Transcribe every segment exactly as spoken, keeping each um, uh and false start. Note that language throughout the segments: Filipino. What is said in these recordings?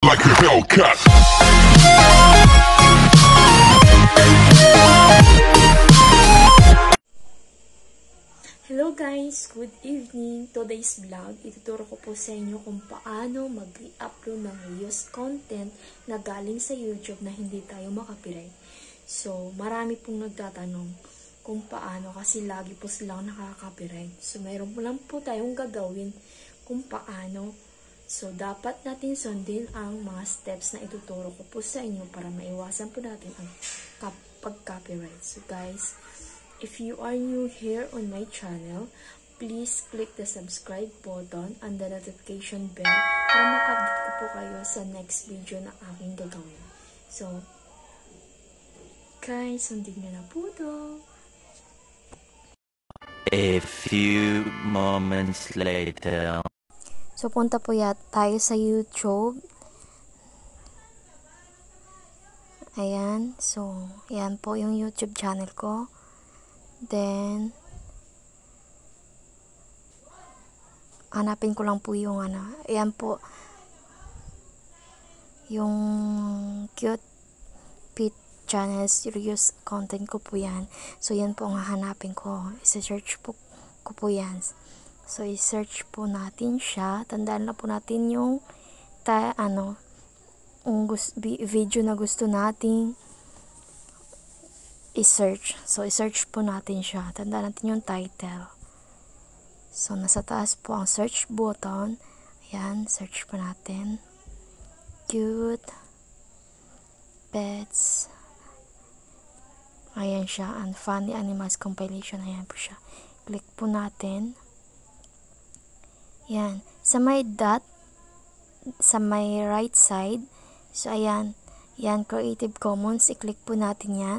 like a Hellcat. Hello guys! Good evening! Today's vlog, ituturo ko po sa inyo kung paano mag-upload ng reuse content na galing sa YouTube na hindi tayo makapirate. So, marami pong nagtatanong kung paano kasi lagi po silang nakaka-copyright. So, mayroon po lang po tayong gagawin kung paano. So, dapat natin sundin ang mga steps na ituturo ko po sa inyo para maiwasan po natin ang pag-copyright. So, guys, if you are new here on my channel, please click the subscribe button and the notification bell para ma-update ko po kayo sa next video na aking gagawin. So, guys, sundin nyo na po to. A few moments later. So, punta po ya tayo sa YouTube. Ayan. So, yan po yung YouTube channel ko. Then, hanapin ko lang po yung ano. Ayan po. Yung cute pet channels, reuse content ko po yan. So, yan po ang hahanapin ko. Isa-search po ko po yan. So, i-search po natin siya. Tandaan na po natin yung ta, ano, yung video na gusto nating i-search. So, i-search po natin siya. Tandaan natin yung title. So, nasa taas po ang search button. Ayan, search po natin. Cute pets. Ayan siya. And funny animals compilation. Ayan po siya. Click po natin. Yan. Sa may dot, sa may right side, so ayan, yan, Creative Commons, i-click po natin yan.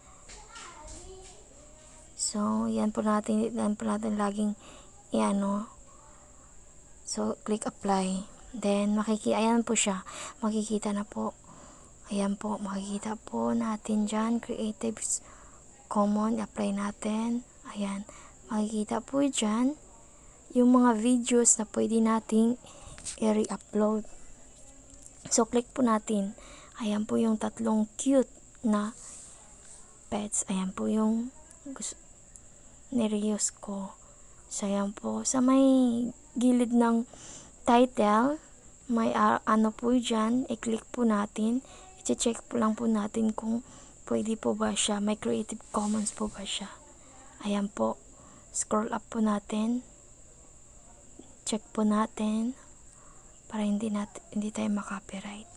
So, yan po natin, yan po natin laging, yan, no. So, click apply. Then, makikita, ayan po siya, makikita na po. Ayan po, makikita po natin dyan, Creative Commons, apply natin. Ayan, makikita po dyan, yung mga videos na pwede nating i-re-upload. So, click po natin. Ayan po yung tatlong cute na pets. Ayan po yung ni-reuse ko. So, ayan po. Sa may gilid ng title, may uh, ano po dyan, i-click po natin. I-check po lang po natin kung pwede po ba siya. May Creative Commons po ba siya. Ayan po. Scroll up po natin. Check po natin para hindi natin hindi tayo makopyright.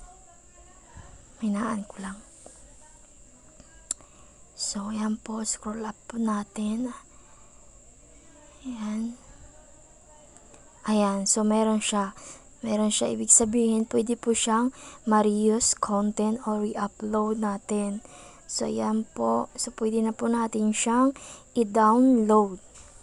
Minaan ko lang. So, ayan po, scroll up po natin. Ayan. Ayan, so meron siya. Meron siya, ibig sabihin, pwede po siyang ma-reuse content or re-upload natin. So, ayan po. So, pwede na po natin siyang i-download.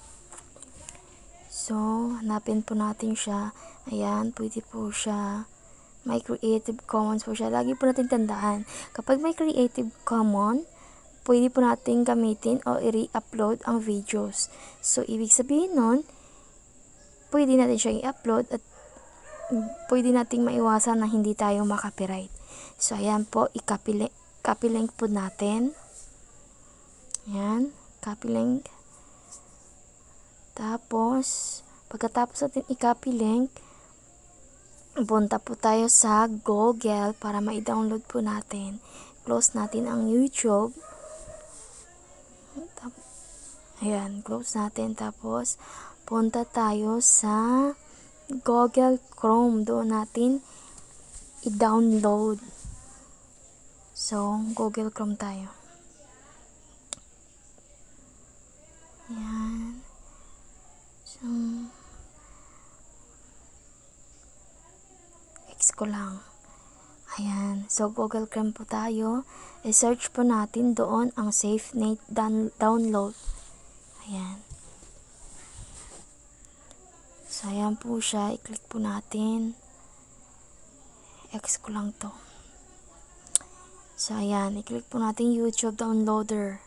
So, hanapin po natin siya. Ayan, pwede po siya. May Creative Commons po siya. Lagi po natin tandaan, kapag may Creative Commons, pwede po natin gamitin o i-re-upload ang videos. So, ibig sabihin nun, pwede natin siya i-upload at pwede nating maiwasan na hindi tayo makopyright. So, ayan po, i-copy link, copy link po natin. Ayan, copy link. Tapos, pagkatapos natin i-copy link, punta po tayo sa Google para ma-download po natin. Close natin ang YouTube. Ayan, close natin. Tapos, punta tayo sa Google Chrome. Doon natin i-download. So, Google Chrome tayo. Ayan. So, X ko lang. Ayan. So, Google Chrome po tayo. I-search po natin doon ang SafeNet down download. Ayan. So, ayan po siya. I-click po natin. X ko lang to. So, ayan. I-click po natin YouTube downloader.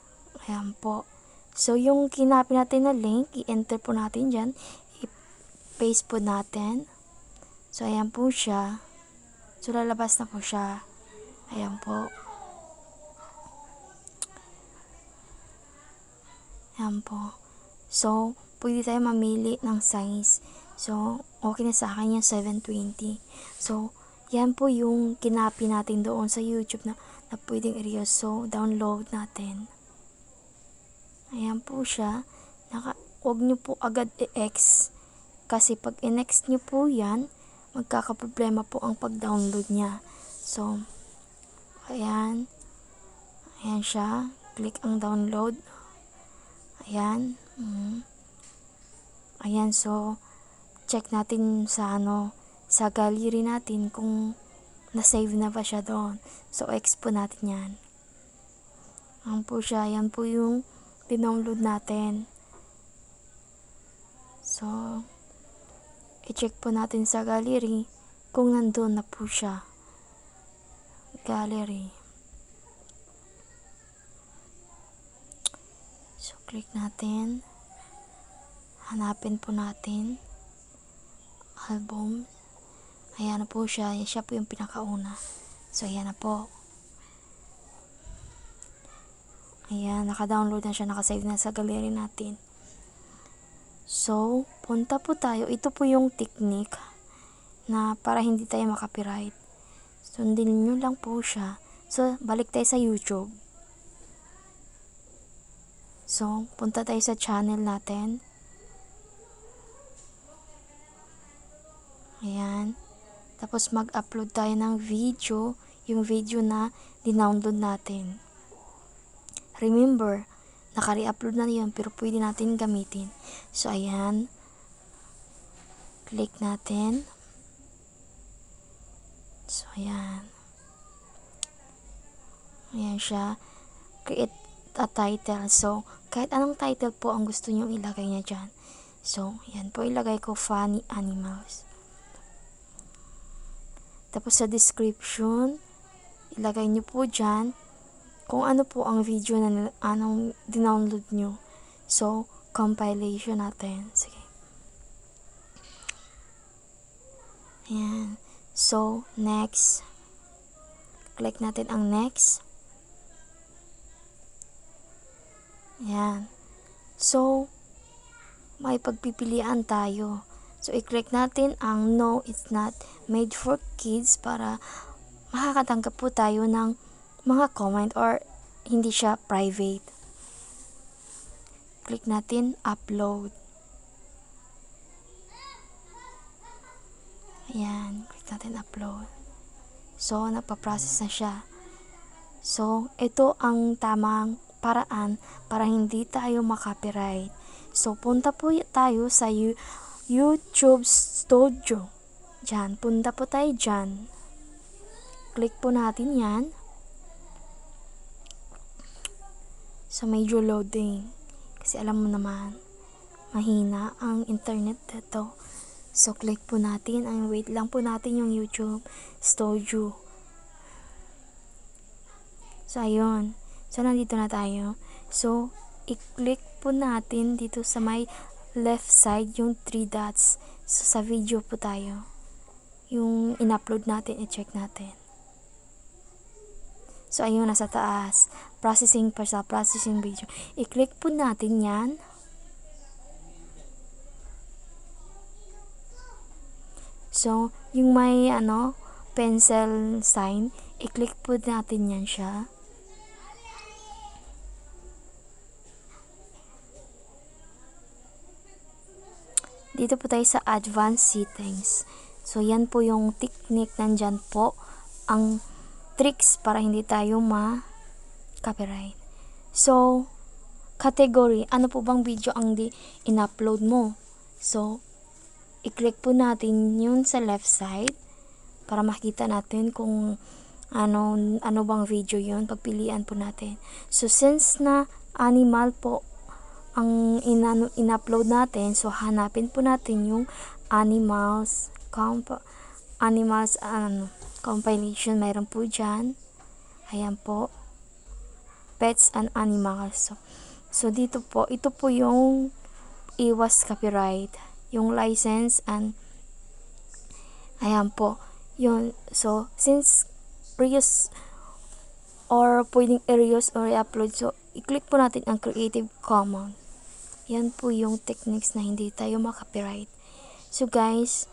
Ayan po. So, yung kinapin natin na link, i-enter po natin dyan. paste po natin. So, ayan po siya. So, lalabas na po siya. Ayan po. Ayan po. So, pwede tayo mamili ng size. So, okay na sa akin yung seven twenty. So, yan po yung kinapi natin doon sa YouTube na, na pwedeng i-reuse. So, download natin. Ayan po siya. Naka, huwag nyo po agad i-X. Kasi pag i-next nyo po yan, magkakaproblema po ang pag-download niya. So, ayan. Ayan siya. Click ang download. Ayan. Mm. Ayan, so, check natin sa ano, sa gallery natin kung na-save na ba siya doon. So, X po natin yan. Ayan po siya. Ayan po yung dinownload natin. So, i-check po natin sa gallery kung nandun na po siya. Gallery. So, click natin. Hanapin po natin. Album. Ayan na po siya. Siya po yung pinakauna. So, ayan na po. Ayan, naka-download na siya. Naka-save na sa gallery natin. So, punta po tayo. Ito po yung technique na para hindi tayo makapiright. Sundin nyo lang po siya. So, balik tayo sa YouTube. So, punta tayo sa channel natin. Ayan. Tapos, mag-upload tayo ng video. Yung video na dinownload natin. Remember, naka-re-upload na yun, pero pwede natin gamitin. So, ayan. Click natin. So, ayan. Ayan siya. Create a title. So, kahit anong title po ang gusto nyo ilagay niya dyan. So, ayan po. Ilagay ko funny animals. Tapos, sa description, ilagay nyo po dyan kung ano po ang video na anong dinownload nyo. So, compilation natin. Sige. Ayan. So, next. Click natin ang next. Ayan. So, may pagpipilian tayo. So, i-click natin ang no, it's not made for kids para makakatanggap po tayo ng mga comment or hindi siya private. Click natin upload. Ayan, click natin upload. So, napaprocess na siya. So, ito ang tamang paraan para hindi tayo makapiright. So, punta po tayo sa YouTube Studio. Diyan, punta po tayo dyan. Click po natin yan. So, medyo loading. Kasi alam mo naman, mahina ang internet dito. So, click po natin. Ang wait lang po natin yung YouTube Studio. So, ayun. So, nandito na tayo. So, i-click po natin dito sa may left side yung three dots. So, sa video po tayo. Yung in-upload natin, i-check natin. So, ayun, nasa taas. Processing pa sa processing video. I-click po natin yan. So, yung may, ano, pencil sign, i-click po natin yan siya. Dito po tayo sa advanced settings. So, yan po yung technique. Nandyan po ang tricks para hindi tayo ma-copyright. So, category. Ano po bang video ang di in-upload mo? So, i-click po natin yun sa left side para makita natin kung ano, ano bang video yun. Pagpilian po natin. So, since na animal po ang in-upload natin, so hanapin po natin yung animals, comp animals, ano, compilation, mayroon po dyan. Ayan po. Pets and animals. So, so dito po, ito po yung iwas copyright. yung license and ayan po. Yun. So, since reuse or pwedeng i-reuse or i-upload, so, i-click po natin ang Creative Commons. Yan po yung techniques na hindi tayo makapiright. So, guys,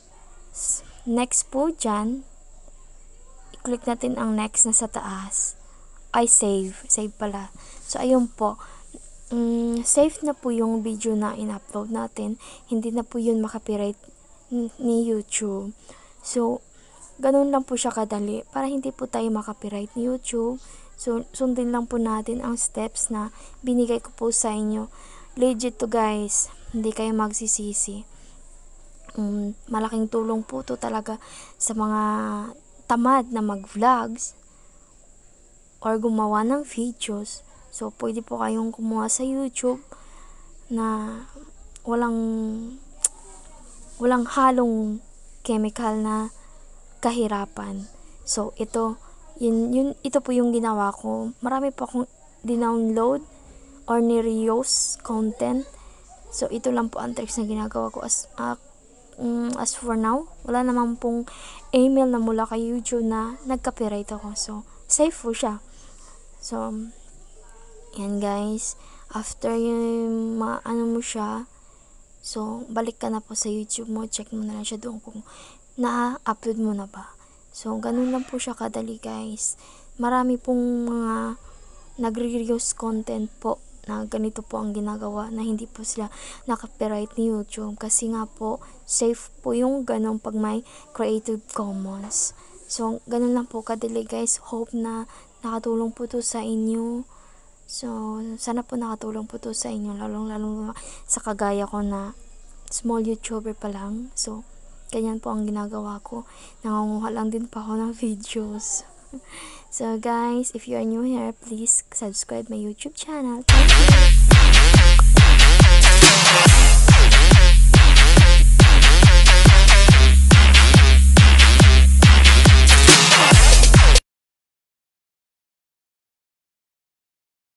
next po dyan, i-click natin ang next na sa taas. Ay, save. Save pala. So, ayun po. Um, save na po yung video na in-upload natin. Hindi na po yun makapiright ni YouTube. So, ganun lang po siya kadali. Para hindi po tayo makapiright ni YouTube. So, sundin lang po natin ang steps na binigay ko po sa inyo. Legit to, guys. Hindi kayo magsisisi. Um, malaking tulong po to talaga sa mga tamad na mag-vlogs or gumawa ng videos. So, pwede po kayong kumuha sa YouTube na walang walang halong chemical na kahirapan. So, ito, yun, yun, ito po yung ginawa ko. Marami po akong dinownload or ni-reuse content. So, ito lang po ang tricks na ginagawa ko. As, uh, um, as for now, wala naman pong email na mula kay YouTube na nag-copyright ako. So, safe po siya. So, yan guys. After yung ma-ano mo siya, so, balik ka na po sa YouTube mo. Check mo na lang siya doon kung na-upload mo na ba. So, ganun lang po siya kadali guys. Marami pong mga nagre-reuse content po na ganito po ang ginagawa na hindi po sila nakapiright ni YouTube kasi nga po safe po yung ganun pag may Creative Commons. So, ganun lang po kadali guys. Hope na nakatulong po to sa inyo. So, sana po nakatulong po to sa inyo lalong-lalong sa kagaya ko na small YouTuber pa lang. So, ganyan po ang ginagawa ko. Nangunguha lang din pa ako ng videos. So guys, if you are new here, please subscribe my YouTube channel. Thank you.